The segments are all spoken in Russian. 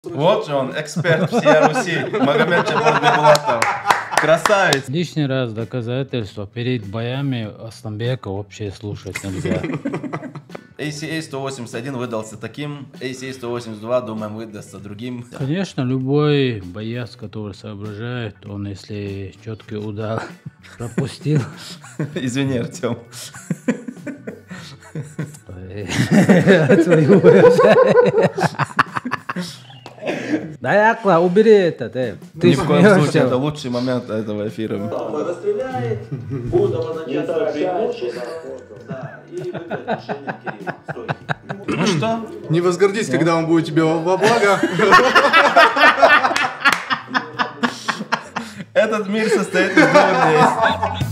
Вот же он, эксперт всей Руси, Магомед Бибулатов. Красавец. Лишний раз доказательство. Перед боями Асланбека вообще слушать нельзя. ACA 181 выдался таким, ACA 182, думаем, выдастся другим. Конечно, любой боец, который соображает, он, если четкий удар пропустил... Извини, Артем. Да, Акла, убери это, ты. Ни в коем случае, это лучший момент этого эфира. Расстреляет, Будова начнет преимущество, да, и выиграть решение Кирилла. Ну что? Не возгордись, когда он будет тебе во благо. Этот мир состоит из двух действий.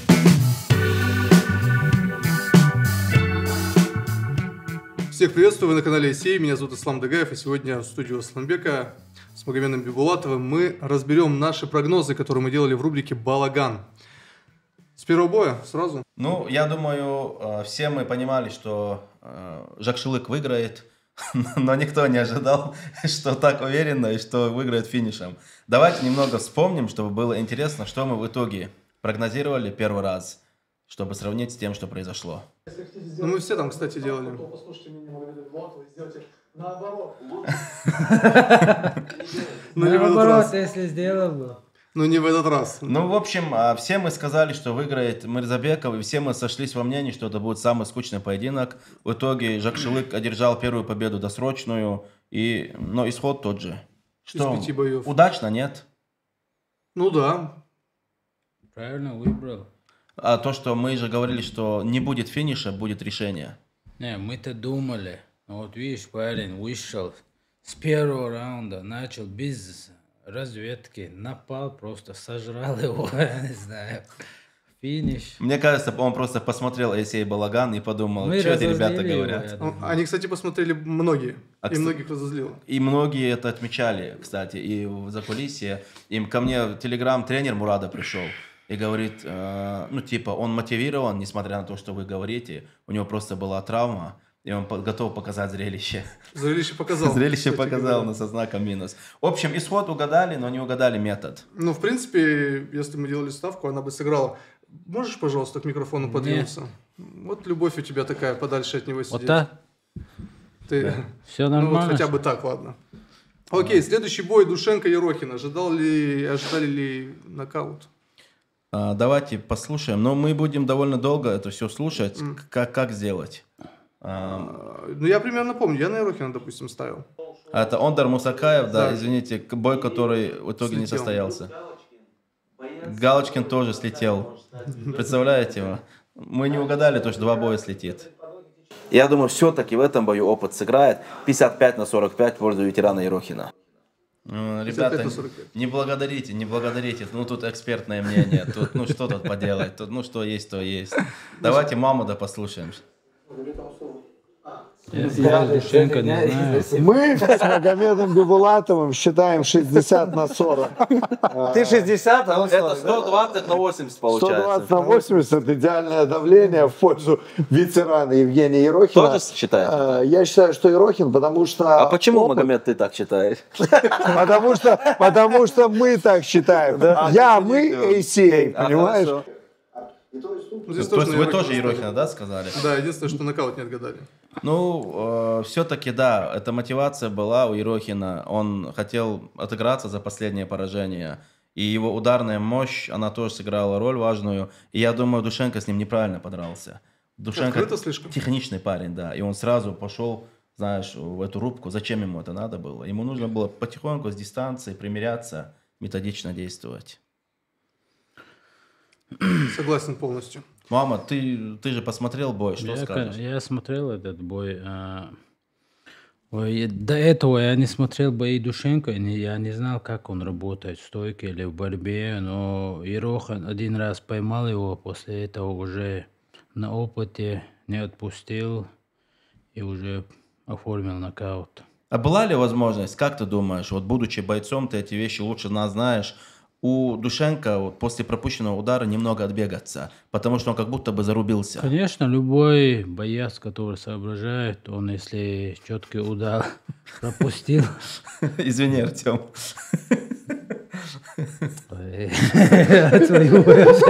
Всех приветствую, вы на канале ACA, меня зовут Ислам Дагаев, и сегодня в студию Асланбека с Магомедом Бибулатовым мы разберем наши прогнозы, которые мы делали в рубрике «Балаган». С первого боя сразу? Ну, я думаю, все мы понимали, что Жакшылык выиграет, но никто не ожидал, что так уверенно и что выиграет финишем. Давайте немного вспомним, чтобы было интересно, что мы в итоге прогнозировали первый раз, чтобы сравнить с тем, что произошло. Ну, мы все там, кстати, делали. Наоборот, если сделал бы. Но не в этот раз. Ну, в общем, все мы сказали, что выиграет Мирзабеков, и все мы сошлись во мнении, что это будет самый скучный поединок. В итоге Жакшылык одержал первую победу досрочную, но исход тот же. Что, из 5 боев. Удачно, нет? Ну да. Правильно выбрал. А то, что мы же говорили, что не будет финиша, будет решение. Не, мы-то думали. Вот видишь, парень вышел с первого раунда, начал без разведки, напал, просто сожрал его, я не знаю. Финиш. Мне кажется, он просто посмотрел ACA Балаган и подумал, Мы что эти ребята разозлили его, говорят. я думаю. Они, кстати, посмотрели многие. И многих разозлило. И многие это отмечали, кстати, и в закулисье. Им ко мне телеграм-тренер Мурада пришел и говорит, ну типа, он мотивирован, несмотря на то, что вы говорите, у него просто была травма, и он готов показать зрелище. Зрелище показал. Зрелище показал, но со знаком минус. В общем, исход угадали, но не угадали метод. Ну, в принципе, если мы делали ставку, она бы сыграла. Можешь, пожалуйста, к микрофону подвинуться? Вот любовь у тебя такая, подальше от него сидеть. Вот так? Ты... Все Ну, нормально? вот хотя бы так, ладно. Окей, следующий бой Душенко-Ерохин. Ожидали ли нокаут? Давайте послушаем, но мы будем довольно долго это все слушать. Как сделать? Ну, я примерно помню, я на Ерохина, допустим, ставил. Это Ондар Мусакаев, да, Да. извините, бой, который в итоге не Слетел. состоялся. Галочкин тоже слетел. Представляете его? Мы не угадали, то, что 2 боя слетит. Я думаю, все-таки в этом бою опыт сыграет. 55-45 в пользу ветерана Ерохина. Ребята, 55-45. не благодарите. Ну, тут экспертное мнение. Тут, ну, что тут поделать? Тут, ну, что есть, то есть. Давайте Мамуда послушаем. Я Душенко не знаю. Мы с Магомедом Бибулатовым считаем 60 на 40. Ты 60, а он Это 120 на 80 получается. 120 на 80 идеальное давление в пользу ветерана Евгения Ерохина. Тоже считаете? Я считаю, что Ерохин, потому что... А почему, опыт- Магомед, ты так считаешь? Потому что мы так считаем. Мы ACA, понимаешь? Ну, здесь То есть вы на тоже Ерохина Ерохина, да, сказали? ставили. Да, единственное, что нокаут не отгадали. Ну, все-таки, да, эта мотивация была у Ерохина. Он хотел отыграться за последнее поражение. И его ударная мощь, она тоже сыграла роль важную. И я думаю, Душенко с ним неправильно подрался. Душенко Открыто слишком. техничный парень, да. И он сразу пошел, знаешь, в эту рубку. Зачем ему это надо было? Ему нужно было потихоньку с дистанции примиряться, методично действовать. Согласен полностью. Мама, ты же посмотрел бой, что скажешь? Я смотрел этот бой. До этого я не смотрел бои Душенко, я не знал, как он работает в стойке или в борьбе, но Ерохин один раз поймал его, после этого уже на опыте не отпустил и уже оформил нокаут. А была ли возможность, как ты думаешь, вот будучи бойцом, ты эти вещи лучше нас знаешь, у Душенко вот, после пропущенного удара немного отбегаться, потому что он как будто бы зарубился. Конечно, любой боец, который соображает, он если четкий удар пропустил, Извини, Артем. твою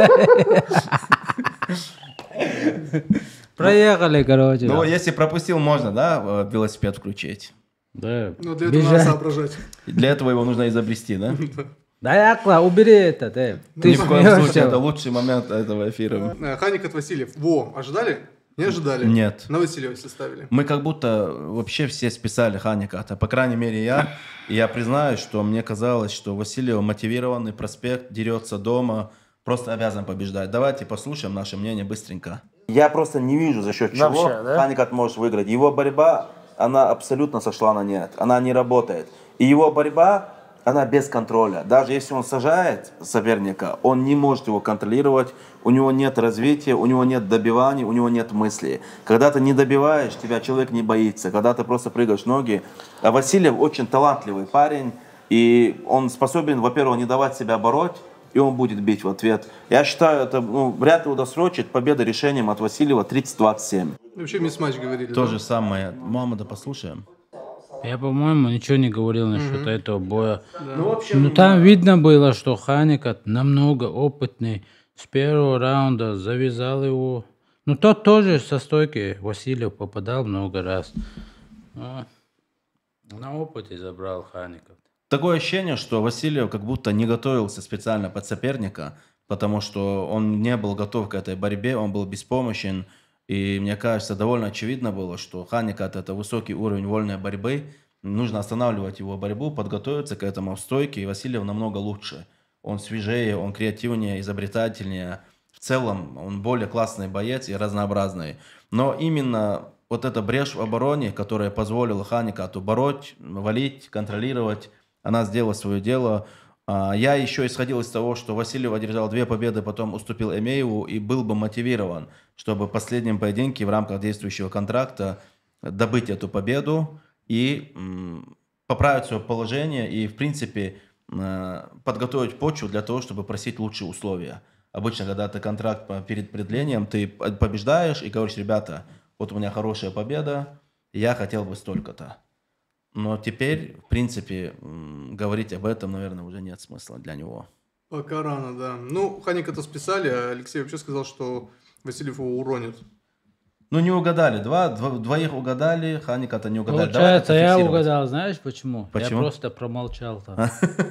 проехали, короче. Ну, если пропустил, можно, да, велосипед включить? Да. Но для этого надо соображать. Для этого его нужно изобрести, да? Да, Акла, убери это, ты. Ни в коем случае, смеешься. это лучший момент этого эфира. Ханик от Васильев. Во, ожидали? Не ожидали? Нет. На Васильева все ставили. Мы как будто вообще все списали Ханиката, по крайней мере я. И я признаюсь, что мне казалось, что Васильев мотивированный проспект, дерется дома, просто обязан побеждать. Давайте послушаем наше мнение быстренько. Я просто не вижу, за счет чего Вообще, да? Ханикат может выиграть. Его борьба, она абсолютно сошла на нет, она не работает. И его борьба, она без контроля. Даже если он сажает соперника, он не может его контролировать, у него нет развития, у него нет добиваний, у него нет мысли. Когда ты не добиваешь, тебя человек не боится, когда ты просто прыгаешь в ноги. А Васильев очень талантливый парень, и он способен, во-первых, не давать себя бороть, и он будет бить в ответ. Я считаю, это вряд ли удосрочит победа решением от Васильева 30-27. Вообще мисс-матч говорили. То да? же самое. Мамада, послушаем. Я, по-моему, ничего не говорил насчет этого боя. Ну, там видно было, что Ханикат намного опытный. С первого раунда завязал его. Ну, тот тоже со стойки Васильев попадал много раз. Но на опыте забрал Ханикат. Такое ощущение, что Васильев как будто не готовился специально под соперника, потому что он не был готов к этой борьбе, он был беспомощен. И мне кажется, довольно очевидно было, что Ханикат – это высокий уровень вольной борьбы. Нужно останавливать его борьбу, подготовиться к этому в стойке. И Васильев намного лучше. Он свежее, он креативнее, изобретательнее. В целом он более классный боец и разнообразный. Но именно вот эта брешь в обороне, которая позволила Ханикату бороть, валить, контролировать, она сделала свое дело. Я еще исходил из того, что Васильев одержал 2 победы, потом уступил Эмееву и был бы мотивирован, чтобы в последнем поединке в рамках действующего контракта добыть эту победу и поправить свое положение и, в принципе, подготовить почву для того, чтобы просить лучшие условия. Обычно, когда ты контракт перед предлением, ты побеждаешь и говоришь: ребята, вот у меня хорошая победа, я хотел бы столько-то. Но теперь, в принципе, говорить об этом, наверное, уже нет смысла для него. Пока рано, да. Ну, Ханиката списали, а Алексей вообще сказал, что Васильев его уронит. Ну, не угадали. Двоих угадали, Ханиката не угадали. Получается, Давай это я фиксировать. угадал, знаешь почему? Почему? Я просто промолчал там.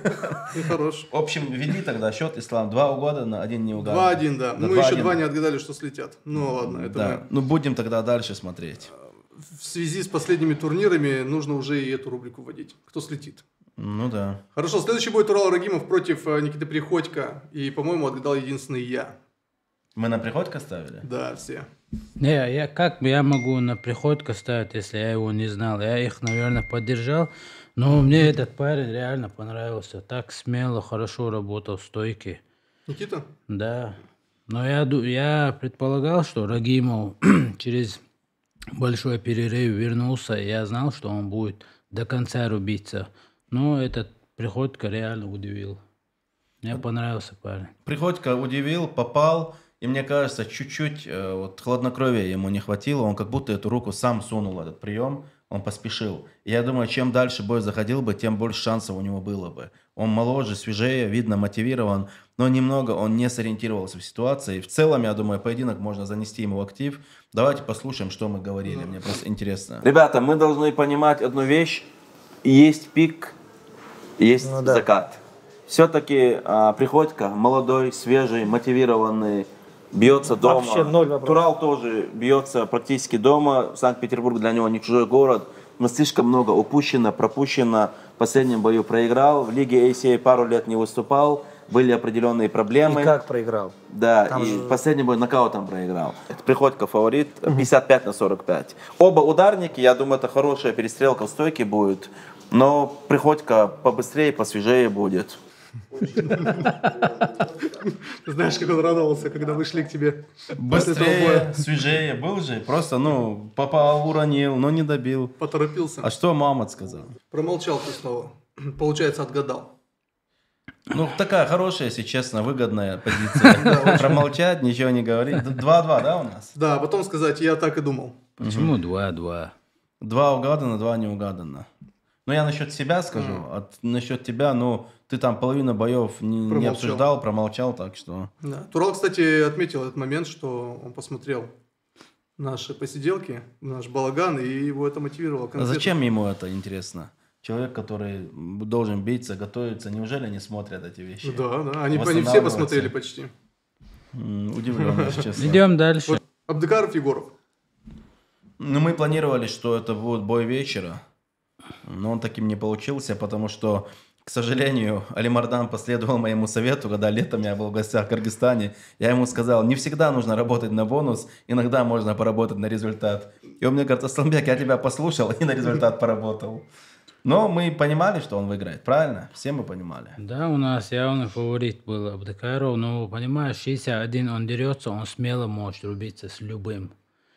И хорош. В общем, веди тогда счет, Ислам. 2 угадано, 1 не угадал. 2-1, да. Да, Мы еще 2-1. 2 не отгадали, что слетят. Ну ладно, это Да. мы. Ну, будем тогда дальше смотреть. В связи с последними турнирами нужно уже и эту рубрику вводить. Кто слетит? Ну да. Хорошо, следующий бой Турал Рагимов против Никиты Приходько. И, по-моему, отгадал единственный я. Мы на Приходько ставили? Да, все. Не, как я могу на Приходько ставить, если я его не знал? Я их, наверное, поддержал. Но мне этот парень реально понравился. Так смело, хорошо работал в стойке. Никита? Да. Но я предполагал, что Рагимов через большой перерыв вернулся. И я знал, что он будет до конца рубиться. Но этот Приходько реально удивил. Мне понравился парень. Приходько удивил, попал. И мне кажется, чуть-чуть вот, хладнокровия ему не хватило. Он как будто эту руку сам сунул, этот прием. Он поспешил. И я думаю, чем дальше бой заходил бы, тем больше шансов у него было бы. Он моложе, свежее, видно, мотивирован. Но немного он не сориентировался в ситуации. В целом, я думаю, поединок можно занести ему в актив. Давайте послушаем, что мы говорили. Мне просто интересно. Ребята, мы должны понимать одну вещь. Есть пик, есть закат. Все-таки Приходько молодой, свежий, мотивированный, бьется дома. Вообще ноль вопросов. Турал тоже бьется практически дома. Санкт-Петербург для него не чужой город. Но слишком много упущено, пропущено. В последнем бою проиграл. В Лиге ACA пару лет не выступал. Были определенные проблемы. И как проиграл? Да, Там и же- в последний бой нокаутом проиграл. Приходько фаворит 55-45. Оба ударники, я думаю, это хорошая перестрелка в стойке будет. Но Приходько побыстрее, посвежее будет. Знаешь, как он радовался, когда вышли к тебе после этого Быстрее, боя? свежее был же. Просто, попал, уронил, но не добил. Поторопился. А что Мамад сказал? Промолчал ты снова. Получается, отгадал. Ну, такая хорошая, если честно, выгодная позиция. Промолчать, ничего не говорить. 2-2, да, у нас? Да, а потом сказать, я так и думал. Почему 2-2? 2 угадано, 2 не угадано. Ну, я насчет себя скажу, а насчет тебя, ну, ты там половину боев не Промолчал. обсуждал, промолчал, так что... Да. Турал, кстати, отметил этот момент, что он посмотрел наши посиделки, наш балаган, и его это мотивировало. А конкретно. зачем ему это, интересно? Человек, который должен биться, готовиться, неужели не смотрят эти вещи? Да, да, они все Восстанавливаться. посмотрели почти. Удивлен, если честно. Идем дальше. Вот Абдыкаров, Егоров. Ну, мы планировали, что это будет бой вечера, но он таким не получился, потому что, к сожалению, Али Мардан последовал моему совету, когда летом я был в гостях в Кыргызстане. Я ему сказал, не всегда нужно работать на бонус, иногда можно поработать на результат. И он мне говорит, Асланбек, я тебя послушал и на результат поработал. Но мы понимали, что он выиграет, правильно? Все мы понимали. Да, у нас явно фаворит был Абдыкаров, но, понимаешь, 61 он дерется, он смело может рубиться с любым.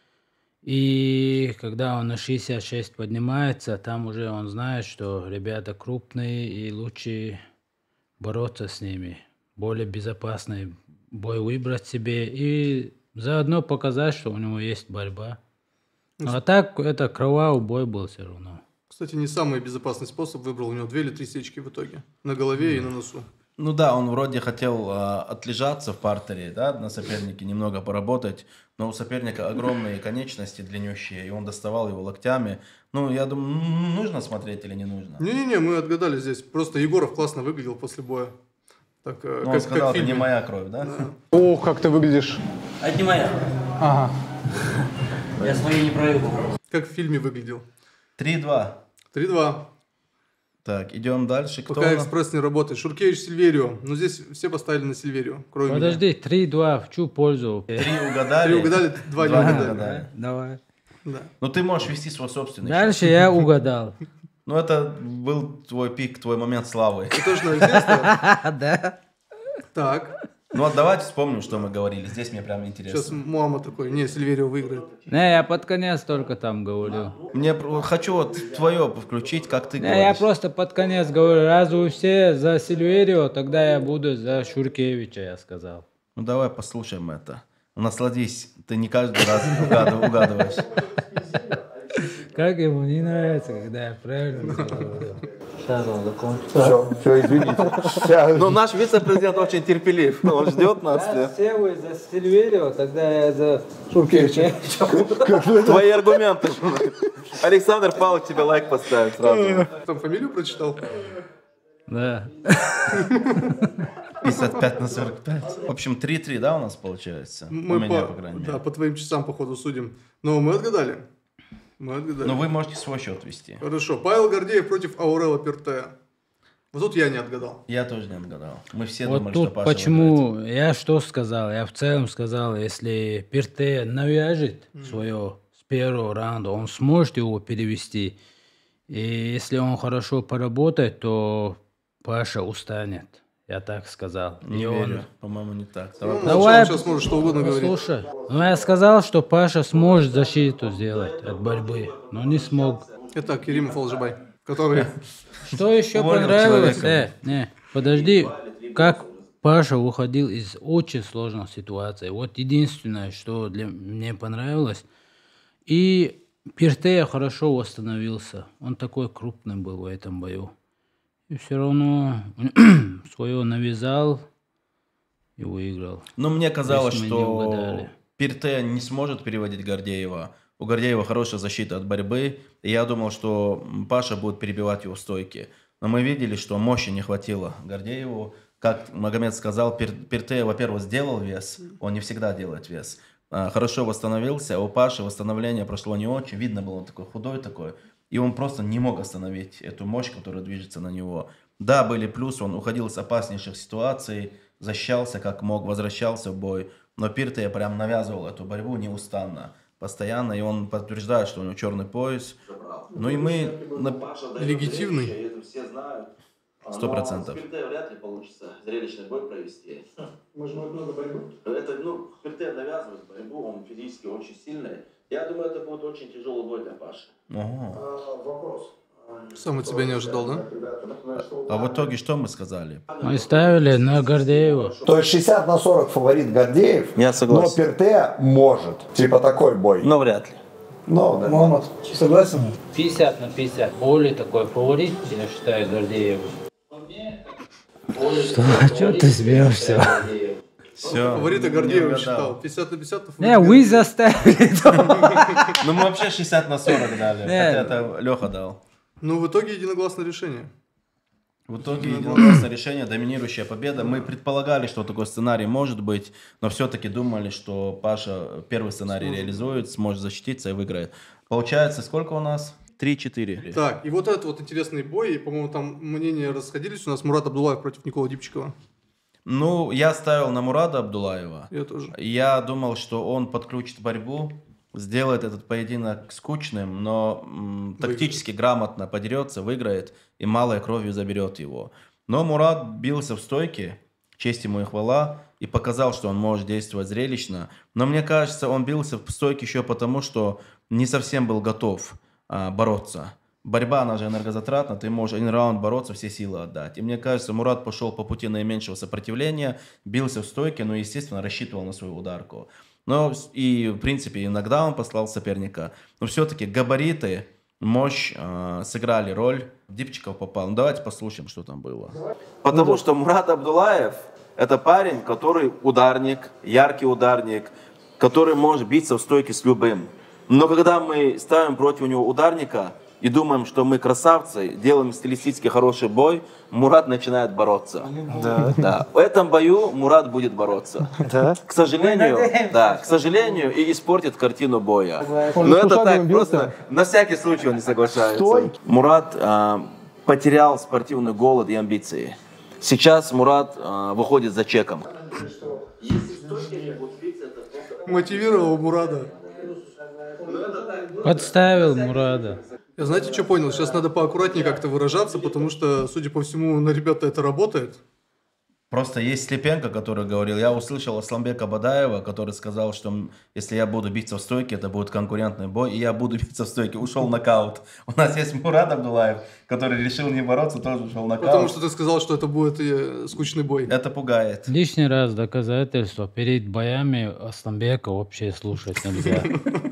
И когда он на 66 поднимается, там уже он знает, что ребята крупные и лучше бороться с ними. Более безопасный бой выбрать себе и заодно показать, что у него есть борьба. А так это кровавый бой был все равно. Кстати, не самый безопасный способ выбрал. У него 2 или 3 сечки в итоге. На голове и на носу. Ну да, он вроде хотел отлежаться в партере, да, на сопернике, немного поработать, но у соперника огромные конечности длиннющие, и он доставал его локтями. Ну, я думаю, нужно смотреть или не нужно? Не-не-не, мы отгадали здесь. Просто Егоров классно выглядел после боя. Так, Ну, он сказал, это не моя кровь, да? О, как ты выглядишь. А это не моя. Ага. Я своей не проиграл. Как в фильме выглядел. 3-2. 3-2. Так, идем дальше. Кто Пока у нас? экспресс не работает. Шуркевич, Сильверио. Ну, здесь все поставили на Сильверио. Кроме Подожди, 3-2, в чью пользу? 3 меня. угадали. 3 угадали, 2 не Два не угадали. угадали. Давай. Да. Ну, ты можешь вести свой собственный счет. Дальше я угадал. Ну, это был твой пик, твой момент славы. Ты тоже на здесь, да? Да. Так. Ну, вот давайте вспомним, что мы говорили. Здесь мне прям Сейчас интересно. Муама такой. Не, Сильверио выиграет. Не, я под конец только там говорю. Хочу вот твое включить, как ты Не, я говоришь. просто под конец говорю, раз вы все за Сильверио, тогда я буду за Шуркевича, я сказал. Ну, давай послушаем это. Насладись. Ты не каждый раз угадываешь. Как ему не нравится, когда я правильно говорю. Сейчас он закончит. Все, извините. Ну, наш вице-президент очень терпелив. Он ждет нас. Раз все вы за Сильверио, тогда я за Шуркевича. Твои аргументы. Александр Павлович тебе лайк поставит сразу. Там фамилию прочитал? Да. 55-45. В общем, 3-3, да, у нас получается? У меня, по крайней мере. Да, по твоим часам, походу, судим. Но мы отгадали. Мы отгадали. Но вы можете свой счет вести. Хорошо. Павел Гордеев против Аурела Пертея. Вот тут я не отгадал. Я тоже не отгадал. Мы все Вот думали, что тут Паша выиграет. почему, я что сказал? Я в целом сказал, если Пирте навяжет свое с первого раунда, он сможет его перевести. И если он хорошо поработает, то Паша устанет. Я так сказал. Не И он- верю. По-моему, не так. Ну, Давай, он сейчас может что угодно говорить. Слушай, ну я сказал, что Паша сможет защиту сделать от борьбы, но не смог. Это Керимов Алжибай, который... Что еще Уволил понравилось? человека. Не, подожди, как Паша выходил из очень сложной ситуации. Вот единственное, что для мне понравилось. И Пиртея хорошо восстановился. Он такой крупный был в этом бою. И все равно свое навязал и выиграл. Но мне казалось, Если мы не что угадали. Пирте не сможет переводить Гордеева. У Гордеева хорошая защита от борьбы. И я думал, что Паша будет перебивать его в стойке. Но мы видели, что мощи не хватило Гордееву. Как Магомед сказал, Пирте, во-первых, сделал вес. Он не всегда делает вес. Хорошо восстановился. А у Паши восстановление прошло не очень. Видно было, он такой худой такой. И он просто не мог остановить эту мощь, которая движется на него. Да, были плюсы, он уходил с опаснейших ситуаций, защищался как мог, возвращался в бой. Но Пирте прям навязывал эту борьбу неустанно, постоянно. И он подтверждает, что у него черный пояс. Ну и мы... Легитимный. Это все знают. 100%. С Пирте вряд ли получится зрелищный бой провести. Может быть, много борьбы? Это, Пирте навязывает борьбу, он физически очень сильный. Я думаю, это будет очень тяжелый бой для Паши. Ого. Вопрос. Сам от себя не ожидал, да? А в итоге что мы сказали? Мы ставили на Гордеева. То есть 60-40 фаворит Гордеев, Я согласен. но Перте может. Типа такой бой. Но вряд ли. Ну, да. Мамат, согласен? 50 на 50. Более такой фаворит, я считаю, Гордеева. Что ты смеешься? Все. Фаворита Гордеева считал. 50 на 50 фаворит Не, вы Гордеева. заставили. Ну мы вообще 60 на 40 дали. Хотя это Леха дал. Ну, в итоге единогласное решение. В итоге единогласное решение, доминирующая победа. Мы предполагали, что такой сценарий может быть, но все-таки думали, что Паша первый сценарий реализует, сможет защититься и выиграет. Получается, сколько у нас? 3-4. Так, и вот этот вот интересный бой, и, по-моему, там мнения расходились. У нас Мурат Абдуллаев против Никола Дипчикова. Ну, я ставил на Мурада Абдуллаева. Я тоже. Я думал, что он подключит борьбу, сделает этот поединок скучным, но тактически грамотно подерется, выиграет и малой кровью заберет его. Но Мурат бился в стойке, честь ему и хвала, и показал, что он может действовать зрелищно. Но мне кажется, он бился в стойке еще потому, что не совсем был готов бороться. Борьба, она же энергозатратна, ты можешь один раунд бороться, все силы отдать. И мне кажется, Мурат пошел по пути наименьшего сопротивления, бился в стойке, но, естественно, рассчитывал на свою ударку. Но и, в принципе, иногда он послал соперника. Но все-таки габариты, мощь сыграли роль. Дипчиков попал. Ну, давайте послушаем, что там было. Потому что Мурат Абдуллаев – это парень, который ударник, яркий ударник, который может биться в стойке с любым. Но когда мы ставим против него ударника и думаем, что мы красавцы, делаем стилистически хороший бой, Мурат начинает бороться. Да. В этом бою Мурат будет бороться. К сожалению, и испортит картину боя. Но это так, просто на всякий случай он не соглашается. Мурат потерял спортивный голод и амбиции. Сейчас Мурат выходит за чеком. Мотивировал Мурада. Подставил Мурада. Я знаете, что понял? Сейчас надо поаккуратнее как-то выражаться, потому что, судя по всему, на ребята это работает. Просто есть Слепенко, который говорил, я услышал Асламбека Бадаева, который сказал, что если я буду биться в стойке, это будет конкурентный бой, и я буду биться в стойке. Ушел нокаут. У нас есть Мурат Абдуллаев, который решил не бороться, тоже ушел нокаут. Потому что ты сказал, что это будет скучный бой. Это пугает. Лишний раз доказательство. Перед боями Асламбека вообще слушать нельзя.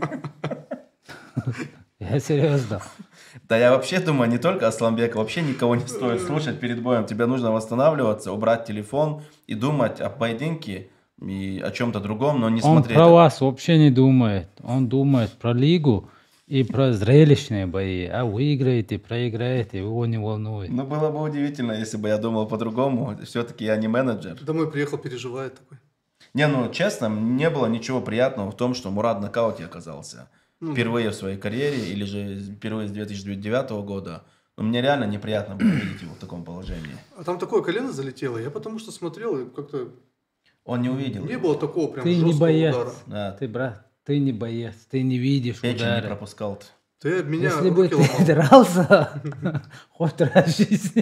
Я серьезно. Да я вообще думаю, не только Асламбека, вообще никого не стоит слушать перед боем. Тебе нужно восстанавливаться, убрать телефон и думать о поединке и о чем-то другом, но не Он смотреть. про вас вообще не думает. Он думает про лигу и про зрелищные бои. А выиграете, проиграете, его не волнует. Ну, было бы удивительно, если бы я думал по-другому. Все-таки я не менеджер. Домой приехал, переживает такой. Не, ну, честно, не было ничего приятного в том, что Мурат в нокауте оказался. Впервые в своей карьере, или же впервые с 2009 года. Но мне реально неприятно было видеть его в таком положении. А там такое колено залетело, я потому что смотрел, и как-то Он не увидел. не было такого прям Ты не жесткого боец. удара. Да, Ты, брат, ты не боец. Ты не видишь печень не удары. пропускал. Ты об меня Если бы руки ты ломал. дрался хоть раз в жизни,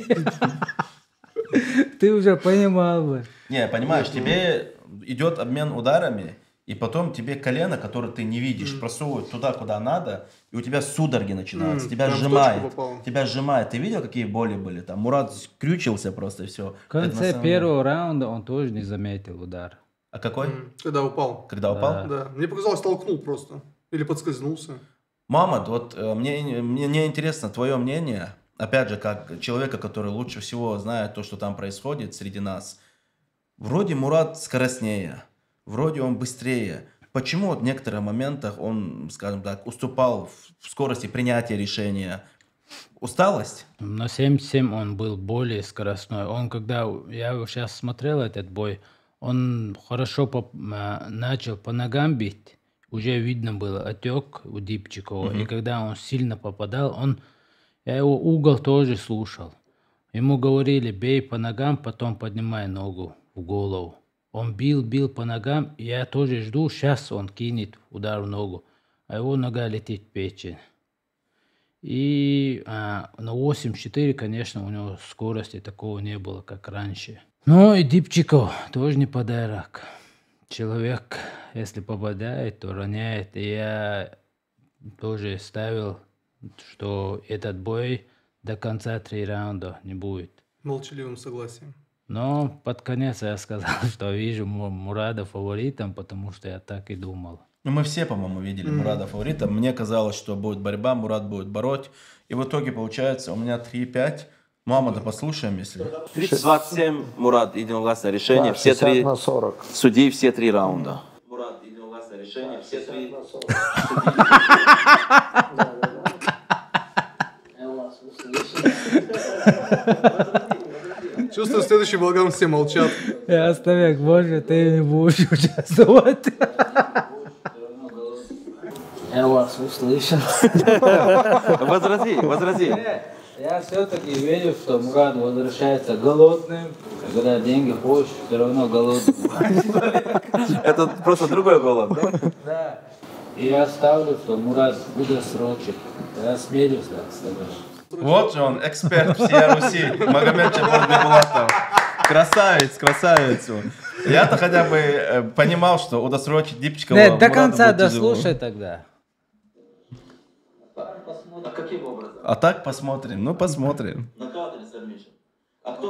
ты уже понимал бы. Не, понимаешь, тебе идет обмен ударами, и потом тебе колено, которое ты не видишь, просовывают туда, куда надо, и у тебя судороги начинаются, тебя прям в сжимает. точку попало. Тебя сжимает. Ты видел, какие боли были? Там Мурат скрючился просто, и все. В конце первого раунда он тоже не заметил удар. А какой? Когда упал. Когда упал? Да. Мне показалось, толкнул просто. Или подскользнулся. Мамад, вот мне интересно твое мнение, опять же, как человека, который лучше всего знает то, что там происходит среди нас. Вроде Мурат скоростнее, вроде он быстрее. Почему в некоторых моментах он, скажем так, уступал в скорости принятия решения? Усталость? На 77 он был более скоростной. Он, когда я сейчас смотрел этот бой, он хорошо начал по ногам бить. Уже видно было отек у Дипчикова. И когда он сильно попадал, я его угол тоже слушал. Ему говорили, бей по ногам, потом поднимай ногу в голову. Он бил по ногам, и я тоже жду, сейчас он кинет удар в ногу. А его нога летит в печень. И на 8-4, конечно, у него скорости такого не было, как раньше. Ну и Дипчиков тоже не подарок. Человек, если попадает, то роняет. И я тоже ставил, что этот бой до конца 3 раунда не будет. Молчаливым согласием. Но под конец я сказал, что вижу Мурада фаворитом, потому что я так и думал. Ну, мы все, по-моему, видели Мурада фаворитом. Мне казалось, что будет борьба, Мурад будет бороть. И в итоге получается у меня 3-5. Мухаммада послушаем, если... 30-27, Мурад, единогласное решение. Да, Все 60 три на 40. судьи, все 3 раунда. Мурад, единогласное решение. Все 3 Чувствую, следующий Балаган все молчат. Оставяк, боже, ты не будешь участвовать. Я вас услышал. Возрази. Я все-таки верю, что Мурад возвращается голодным. Когда деньги хочешь, все равно голодным. Это просто другой голод, да? Да. И я ставлю, что Мурад будет срочить. Я смелюсь так сказать. Вот же он, эксперт всей Руси, Магомед Чабор Бибулатов. Красавец. Я-то хотя бы понимал, что удосрочить Дипчикова... Нет, до Мураду конца будет тяжело. дослушай тогда. А каким образом? А так посмотрим, посмотрим. Нокаут или сабмишн? А кто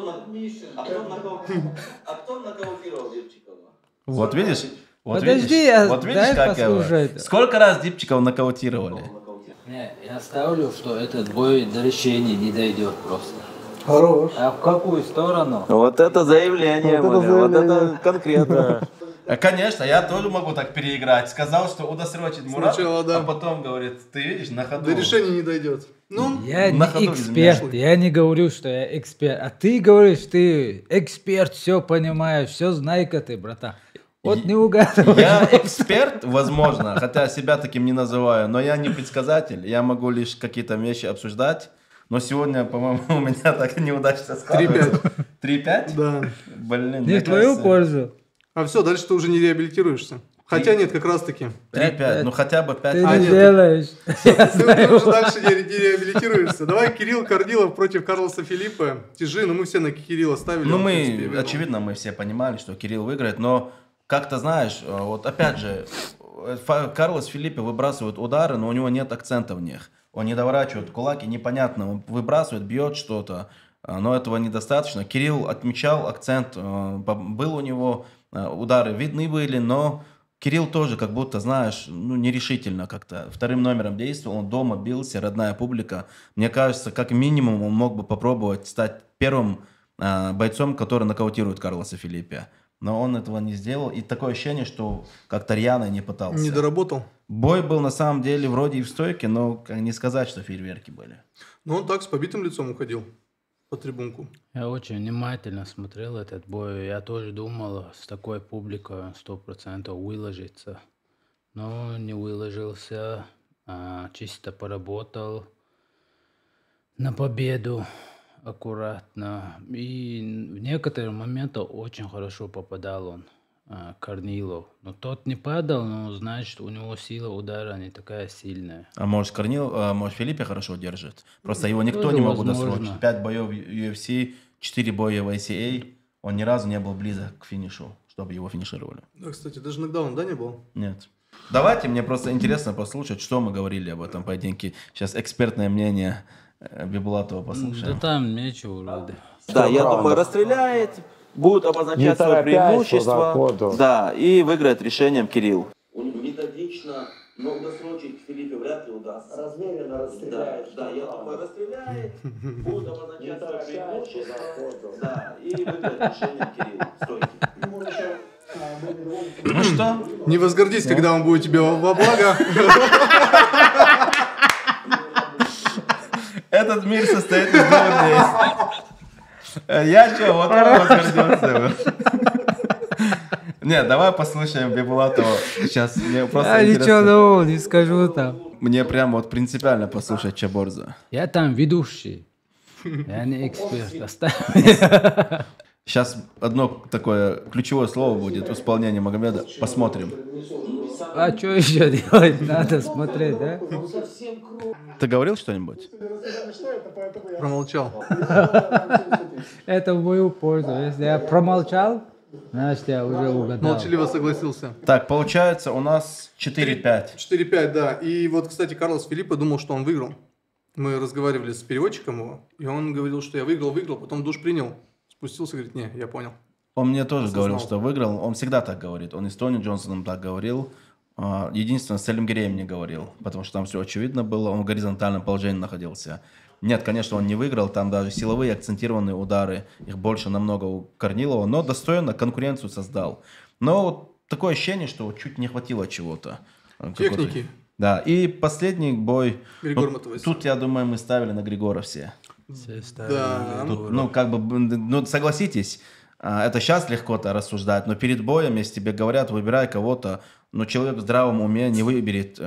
нокаутировал Дипчикова? Вот видишь? Подожди, вот видишь, дай как его. послушать. Сколько раз Дипчикова нокаутировали? Не, я ставлю, что этот бой до решения не дойдет просто. Хорош. А в какую сторону? Вот это заявление, Вот это вот заявление. это конкретно. Конечно, я тоже могу так переиграть. Сказал, что удосрочить Мурад, Сначала, да. а потом говорит, ты видишь, на ходу. До решения не дойдет. Ну, Я на не ходу эксперт, изменяешь. я не говорю, что я эксперт. А ты говоришь, ты эксперт, все понимаешь, все знай-ка ты, братан. Вот не угадывай. Я эксперт, возможно, хотя себя таким не называю, но я не предсказатель. Я могу лишь какие-то вещи обсуждать. Но сегодня, по-моему, у меня так неудачно складывается. 3-5? да. Блин, Не мне в твою кажется, пользу. А все, дальше ты уже не реабилитируешься. Хотя нет, как раз таки. 3-5, ну хотя бы 5. Ты А, не нет, делаешь. Ты уже дальше не реабилитируешься. Давай Кирилл Корнилов против Карлоса Филиппа. Тяжи, но мы все на Кирилла ставили. Ну, он, в принципе, мы, выиграл. очевидно, мы все понимали, что Кирилл выиграет, но как-то, знаешь, вот опять же, Карлос Филиппе выбрасывает удары, но у него нет акцента в них. Он не доворачивает кулаки, непонятно, он выбрасывает, бьет что-то, но этого недостаточно. Кирилл отмечал акцент, был у него удары видны были, но Кирилл тоже как будто, знаешь, нерешительно как-то. Вторым номером действовал, он дома бился, родная публика. Мне кажется, как минимум он мог бы попробовать стать первым бойцом, который нокаутирует Карлоса Филиппе. Но он этого не сделал. И такое ощущение, что как-то рьяно не пытался. Не доработал. Бой был на самом деле вроде и в стойке, но не сказать, что фейерверки были. Но он так с побитым лицом уходил по трибунку. Я очень внимательно смотрел этот бой. Я тоже думал, с такой публикой 100% выложится. Но не выложился. Чисто поработал на победу аккуратно. И в некоторых моментах очень хорошо попадал он, Корнилов. Но тот не падал, но значит, у него сила удара не такая сильная. А может, может Филиппе хорошо держит? Просто его никто Тоже не мог возможно. удосрочить. 5 боев в UFC, 4 боя в ICA. Он ни разу не был близок к финишу, чтобы его финишировали. Да, кстати, даже нокдауна, да, не было? Нет. Давайте, мне просто интересно послушать, что мы говорили об этом поединке. Сейчас экспертное мнение Бибулатова Да послушаем. там нечего вроде. Да, я раундов. думаю, расстреляет, будут Не обозначать свое торопясь, по преимущество. заходу. Да, и выиграет решением Кирилл. Методично, но удосрочить Филиппе вряд ли удастся. Размеренно расстреляет. Да, я думаю, расстреляет, будут обозначать свое преимущество. Да, и выиграет решением Кирилл. Стойки. Ну что? Не возгордись, когда он будет тебе во благо. Этот мир состоит из двух действий. Я что, вот он возгордился. Нет, давай послушаем Бибулатова. Сейчас мне просто Ничего интересно. нового не скажу там. Мне прям вот принципиально послушать Чаборза. Я там ведущий. Я не эксперт. Оставь. Сейчас одно такое ключевое слово будет в исполнении Магомеда. Посмотрим. А что еще делать? Надо смотреть, да? Ты говорил что-нибудь? Промолчал. Это в мою пользу. Если я промолчал, значит, я уже угадал. Молчаливо согласился. Так, получается у нас 4-5. 4-5, да. И вот, кстати, Карлос Филиппе думал, что он выиграл. Мы разговаривали с переводчиком его, и он говорил, что я выиграл, потом душ принял, спустился, говорит, не, я понял. Он мне тоже Осознал. говорил, что выиграл. Он всегда так говорит. Он и с Тони Джонсоном так говорил. Единственное, с Элем Гиреем не говорил, потому что там все очевидно было. Он в горизонтальном положении находился. Нет, конечно, он не выиграл. Там даже силовые акцентированные удары. Их больше намного у Корнилова. Но достойно конкуренцию создал. Но вот такое ощущение, что чуть не хватило чего-то. Техники. Да. И последний бой. Григор Ну, Матовой. тут, я думаю, мы ставили на Григора все. Все ставили Да. Григора. Ну, как бы, ну, согласитесь, это сейчас легко-то рассуждать, но перед боем, если тебе говорят, выбирай кого-то, но человек в здравом уме не выберет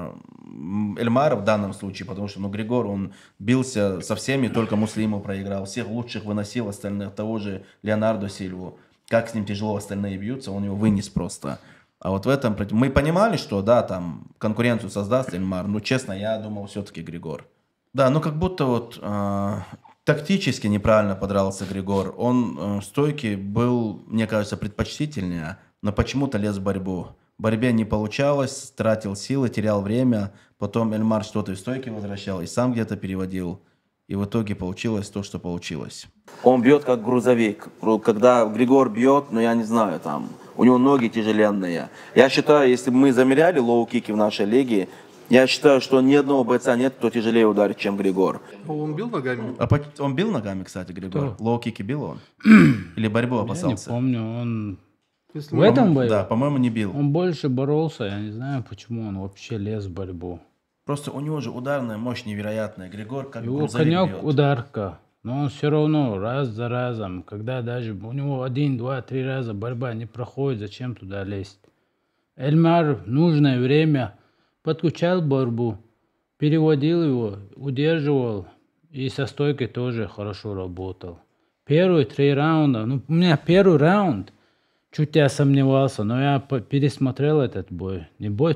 Эльмара в данном случае, потому что, ну, Григор, он бился со всеми, только Муслиму проиграл, всех лучших выносил, остальных, того же Леонардо Сильву. Как с ним тяжело остальные бьются, он его вынес просто. А вот в этом... Мы понимали, что, да, там, конкуренцию создаст Эльмар, но, честно, я думал, все-таки Григор. Да, ну, как будто вот... Тактически неправильно подрался Григор. Он в стойке был, мне кажется, предпочтительнее, но почему-то лез в борьбу. В борьбе не получалось, тратил силы, терял время. Потом Эльмар что-то из стойки возвращал и сам где-то переводил. И в итоге получилось то, что получилось. Он бьет как грузовик. Когда Григор бьет, ну я не знаю, там, у него ноги тяжеленные. Я считаю, если бы мы замеряли лоу-кики в нашей лиге, я считаю, что ни одного бойца нет, кто тяжелее ударит, чем Григор. Он бил ногами? Он бил ногами, кстати, Григор? Кто? Лоу-кики бил он? Или борьбу Я не опасался? помню, он Если в мы- этом бою Да, по-моему, не бил. он больше боролся, я не знаю, почему он вообще лез в борьбу. Просто у него же ударная мощь невероятная. Григор как Его грузовик конек бьет. ударка, но он все равно раз за разом, когда даже у него 1, 2, 3 раза борьба не проходит, зачем туда лезть? Эльмар в нужное время подключал борьбу, переводил его, удерживал и со стойкой тоже хорошо работал. Первые 3 раунда, ну у меня первый раунд, чуть я сомневался, но я пересмотрел этот бой. Не бой,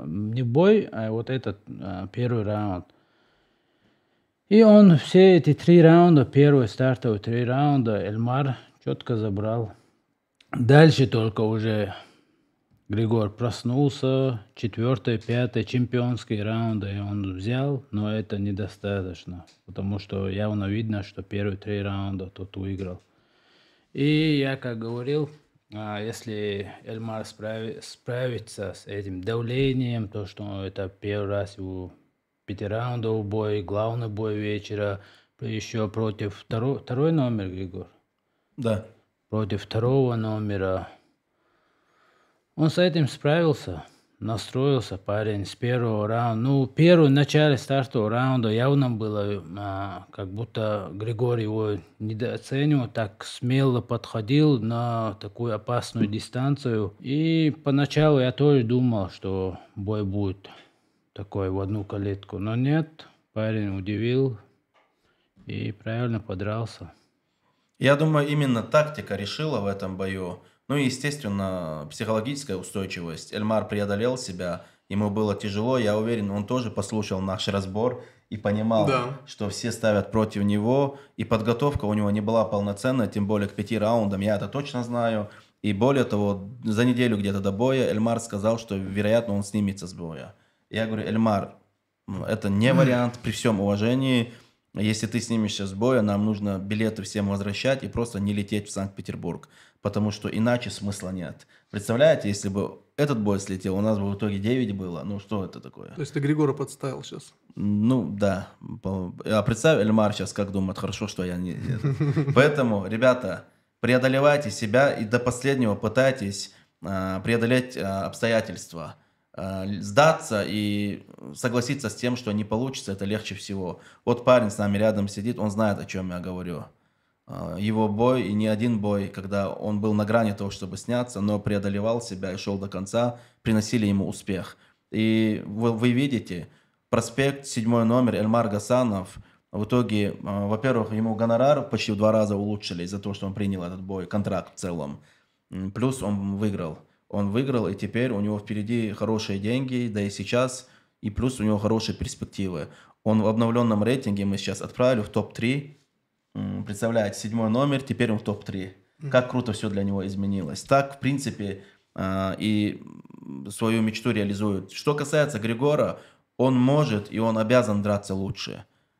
а вот этот первый раунд. И он все эти 3 раунда, первые стартовые 3 раунда, Эльмар четко забрал. Дальше только уже Григор проснулся, 4-й, 5-й чемпионские раунды он взял, но это недостаточно, потому что явно видно, что первые 3 раунда тот выиграл. И я как говорил, если Эльмар справится с этим давлением, то что это первый раз его 5-раундовый бой, главный бой вечера, еще против второй номер, Григор, Да. против второго номера. Он с этим справился, настроился парень с первого раунда. Ну, в начале стартового раунда явно было, как будто Григорий его недооценивал, так смело подходил на такую опасную дистанцию. И поначалу я тоже думал, что бой будет такой в одну калитку. Но нет, парень удивил и правильно подрался. Я думаю, именно тактика решила в этом бою. Ну и, естественно, психологическая устойчивость. Эльмар преодолел себя, ему было тяжело. Я уверен, он тоже послушал наш разбор и понимал, Да. что все ставят против него. И подготовка у него не была полноценная, тем более к 5 раундам. Я это точно знаю. И более того, за неделю где-то до боя Эльмар сказал, что, вероятно, он снимется с боя. Я говорю, Эльмар, это не вариант, при всем уважении. Если ты снимешься с боя, нам нужно билеты всем возвращать и просто не лететь в Санкт-Петербург, потому что иначе смысла нет. Представляете, если бы этот бой слетел, у нас бы в итоге 9 было, ну что это такое? То есть ты Григора подставил сейчас? Ну да, а представь, Эльмар сейчас как думает, хорошо, что я не... Поэтому, ребята, преодолевайте себя и до последнего пытайтесь преодолеть обстоятельства. Сдаться и согласиться с тем, что не получится, это легче всего. Вот парень с нами рядом сидит, он знает, о чем я говорю. Его бой и не один бой, когда он был на грани того, чтобы сняться, но преодолевал себя и шел до конца, приносили ему успех. И вы видите, проспект, 7 номер, Эльмар Гасанов, в итоге, во-первых, ему гонорар почти в 2 раза улучшили из-за того, что он принял этот бой, контракт в целом. Плюс он выиграл. Он выиграл, и теперь у него впереди хорошие деньги, да и сейчас, и плюс у него хорошие перспективы. Он в обновленном рейтинге, мы сейчас отправили в топ-3. Представляете, 7 номер, теперь он в топ-3. Как круто все для него изменилось. Так, в принципе, и свою мечту реализует. Что касается Григора, он может и он обязан драться лучше.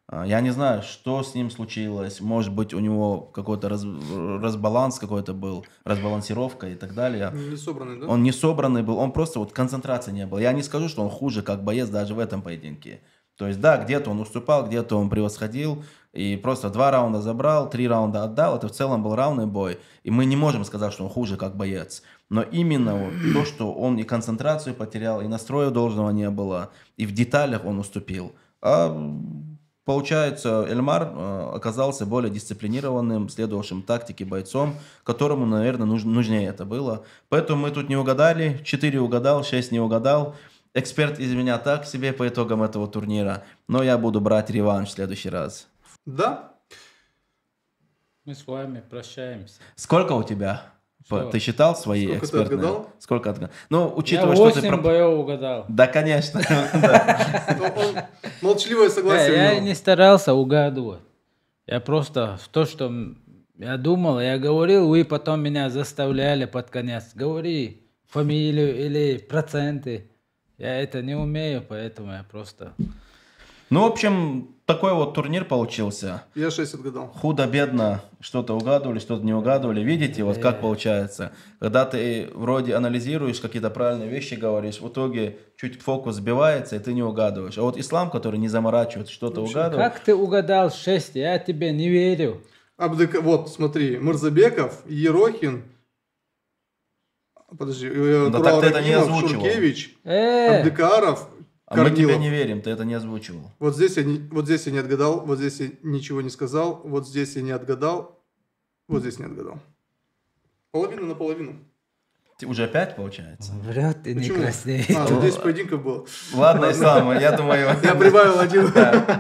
Я не знаю, что с ним случилось. Может быть, у него какой-то разбаланс какой-то был, разбалансировка и так далее. Не собранный, да? Он не собранный был, он просто вот концентрации не было. Я не скажу, что он хуже как боец даже в этом поединке. То есть, да, где-то он уступал, где-то он превосходил, и просто 2 раунда забрал, 3 раунда отдал. Это в целом был равный бой. И мы не можем сказать, что он хуже как боец. Но именно вот то, что он и концентрацию потерял, и настроя должного не было, и в деталях он уступил. Получается, Эльмар оказался более дисциплинированным, следовавшим тактике бойцом, которому, наверное, нужнее это было. Поэтому мы тут не угадали. 4 угадал, 6 не угадал. Эксперт из меня так себе по итогам этого турнира. Но я буду брать реванш в следующий раз. Да. Мы с вами прощаемся. Сколько у тебя? Что? Ты считал свои Сколько ты экспертные? отгадал? Сколько отгадал? Ну, Я учитывая, что 8 ты... боев угадал. Да, конечно. Он молчаливое согласие. у Я него. не старался угадывать. Я просто то, что я думал, я говорил, вы потом меня заставляли под конец. Говори фамилию или проценты. Я это не умею, поэтому я просто... Ну, в общем, такой вот турнир получился. Я 6 отгадал. Худо-бедно что-то угадывали, что-то не угадывали. Видите, вот как получается. Когда ты вроде анализируешь, какие-то правильные вещи говоришь, в итоге чуть фокус сбивается, и ты не угадываешь. А вот Ислам, который не заморачивается, что-то угадывает. Как ты угадал 6? Я тебе не верю. Вот, смотри, Мырзабеков, Ерохин, подожди, Да Турал так ты это не Рахимов, озвучивал. Шуркевич, Абдыкаров, А мы тебе Корнилов. не верим, ты это не озвучивал. Вот здесь я не отгадал, вот здесь я ничего не сказал, вот здесь я не отгадал, вот здесь не отгадал. Половина на половину. Ты уже опять получается? Врет и не Почему? краснеет. Ну 10 поединков было. Ладно, Ислам, я думаю... Я прибавил один.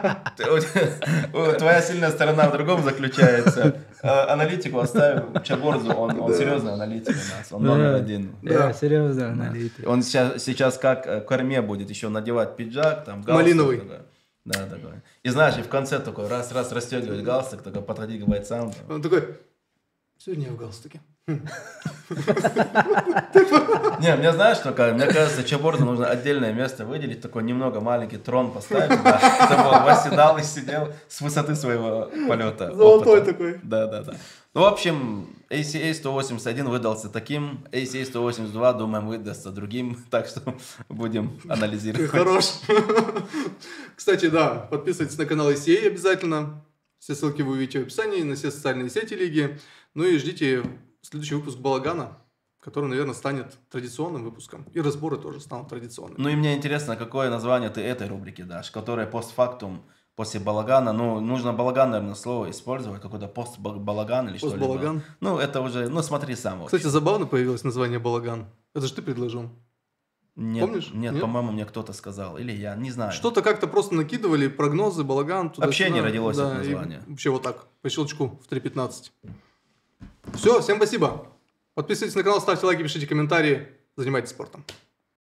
Твоя сильная сторона в другом заключается. Аналитику оставим Чаборзу, он серьезный аналитик у нас, он номер 1. Я серьезно аналитик. Он сейчас как в корме будет еще надевать пиджак, там галстук. Малиновый. Такой. Да, такой. И знаешь, и в конце такой раз расстегивать галстук, такой подходить к бойцам. Он такой, сегодня я в галстуке. Не, мне знаешь, что мне кажется, Чаборзу нужно отдельное место выделить, такой немного маленький трон поставить, да, чтобы он восседал и сидел с высоты своего полета. Золотой опыта. такой. Да. Ну, в общем, ACA 181 выдался таким, ACA 182, думаем, выдастся другим, так что будем Ты анализировать. хорош. Кстати, да, подписывайтесь на канал ICA обязательно. Все ссылки вы увидите в описании, на все социальные сети лиги. Ну и ждите следующий выпуск Балагана, который, наверное, станет традиционным выпуском. И разборы тоже станут традиционными. Ну и мне интересно, какое название ты этой рубрики дашь, которая постфактум, после балагана. Ну, нужно балаган, наверное, слово использовать, какой-то пост-балаган или что-либо. Постбалаган. Ну, это уже, ну, смотри сам. Кстати, забавно появилось название Балаган. Это же ты предложил. Нет, помнишь? Нет, Нет? по-моему, мне кто-то сказал. Или я, не знаю. Что-то как-то просто накидывали, прогнозы, Балаган. Вообще не родилось да, это название. и вообще вот так, по щелчку в 3:15. Все, всем спасибо. Подписывайтесь на канал, ставьте лайки, пишите комментарии. Занимайтесь спортом.